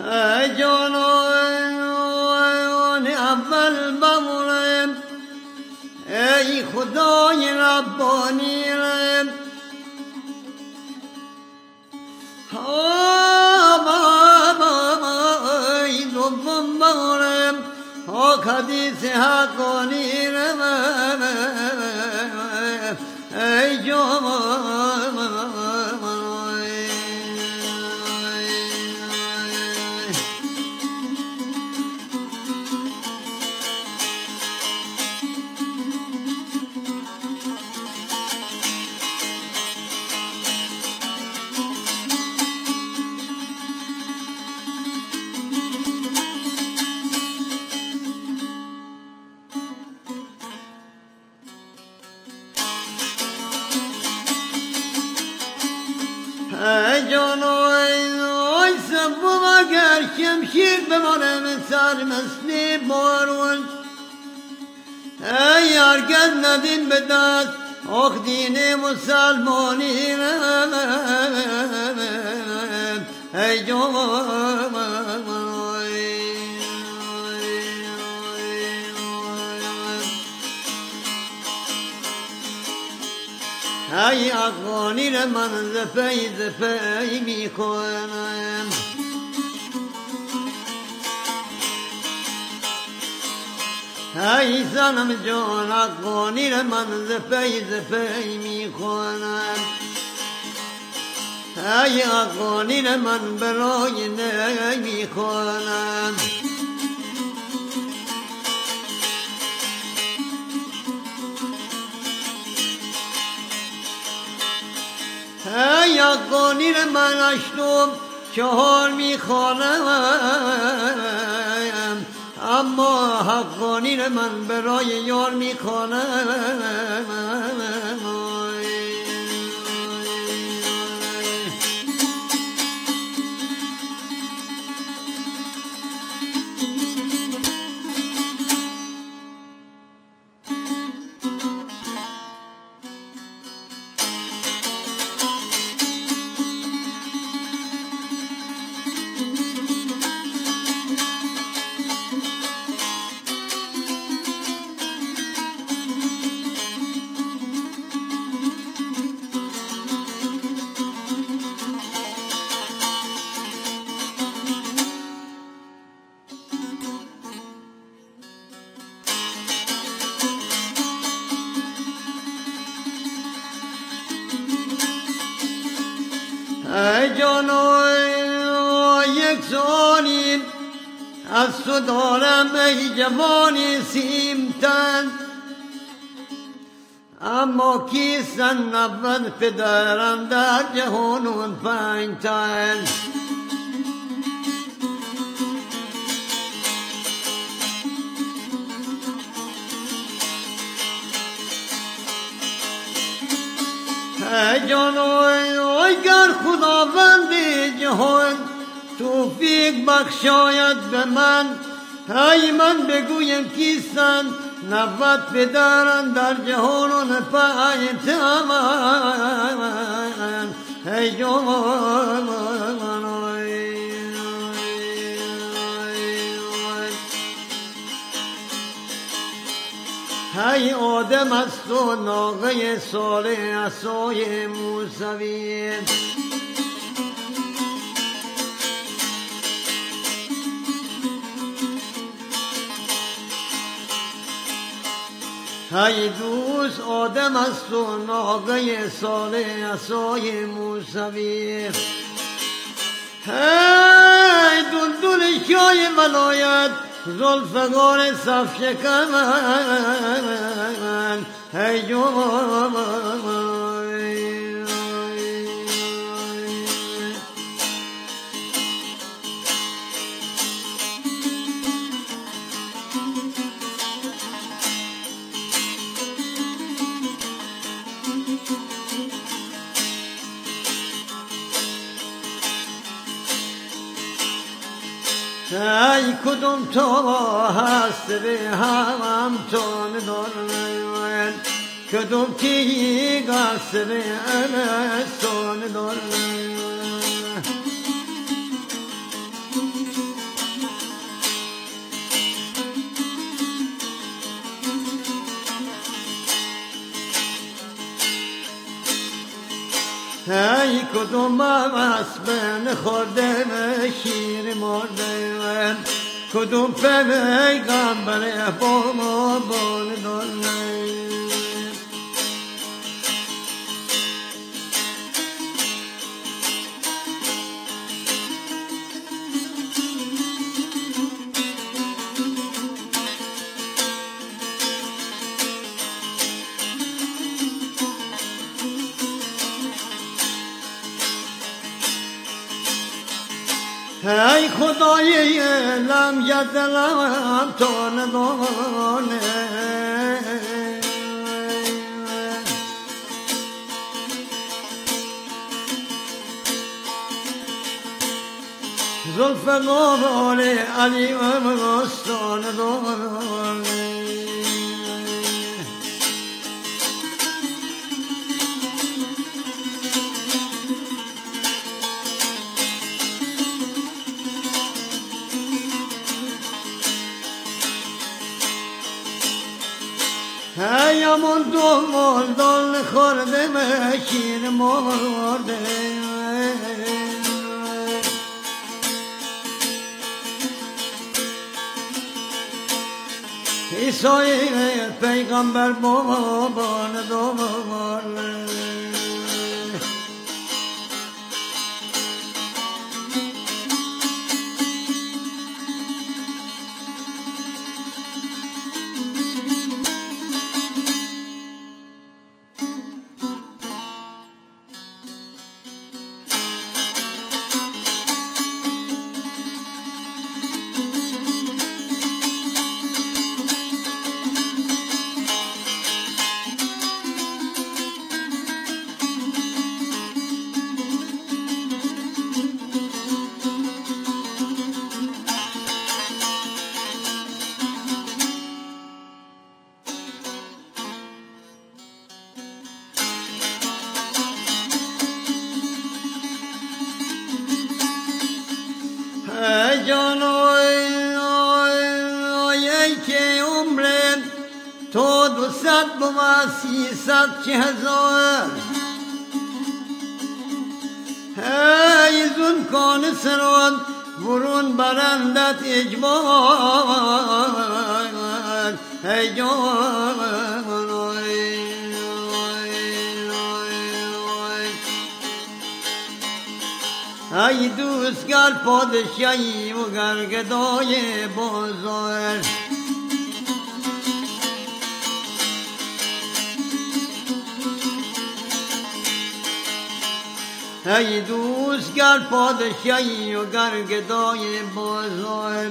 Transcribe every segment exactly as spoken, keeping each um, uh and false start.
ای جانان اول بمونم ای خدای ربانی ای دوم بمونم حدیث حقانی ای جانان ای جانوی ای سبو اگر شمشیر بمانم سر مثل بارون ای هرگز ندین به دست آخ دین مسلمانی ای جانوی ای اقوانی را من زفی زفی می کنم ای زنم جان اقوانی را من زفی زفی می کنم ای اقوانی را من برای نمی کنم ای اقوانی را من اشتم چهار میخوانم اما حقانی را من برای یار میخوانم ای جانو یک سوالی از تو دارم ای جوانی سیمتن اما کیستن نبود پدرم در جهانون پنجتن ای جانو اگر خداوند جهان توفیق بخشاید به من ای من بگویم کیستن نبود پدرم در جهان پایتم ای جان ای آدم است و ناقه صالح عصای موسوی ای دوست آدم است و ناقه صالح عصای موسوی ای دلدل شای ولایت زلفقار صف شکن ای جان ای کدوم تو هست به هم تون دارن کدوم تیگ هست به امستون دارن کدوم اسب خورده شیر مرده کدوم پیغمبر با بال دونه ای خدای لم یدلم تو ندانه زلفقار علی و مستان دانه هیامون دنبال دل خورده مشیر مرده عیسی پیغمبر بابان دوباره تو دو ست با سیصد چه هزار ای زون کان سران برون برندت اجبار ای جان ای دوستگر پادشاهی و گرگدای بازار ای دوستگر پادشاهی و گرگدای بازار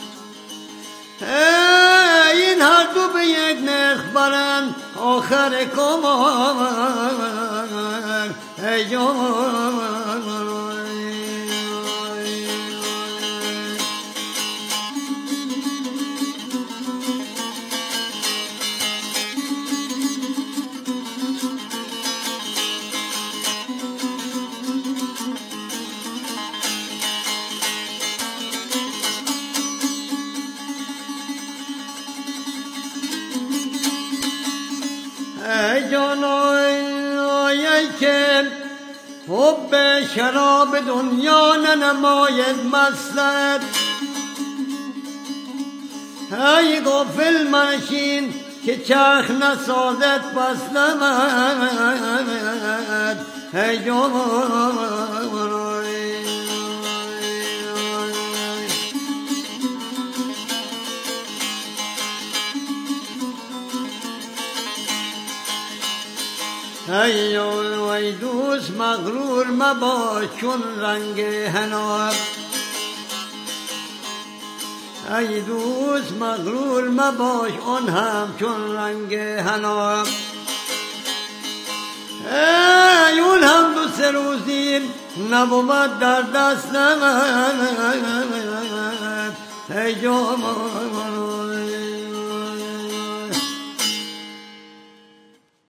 این هر دو به یک نرخ برند آخر کمار ای جان ای جانای که حب شراب دنیا ننماید مستت ای غافل منشین که چرخ نسازد پس نمد ای جانای ای ای دوست مغرور مباش چون رنگ حنا ای دوست مغرور مباش آن هم چون رنگ حنا ای اون هم دو سه روزی نبود در دست نمد ای جان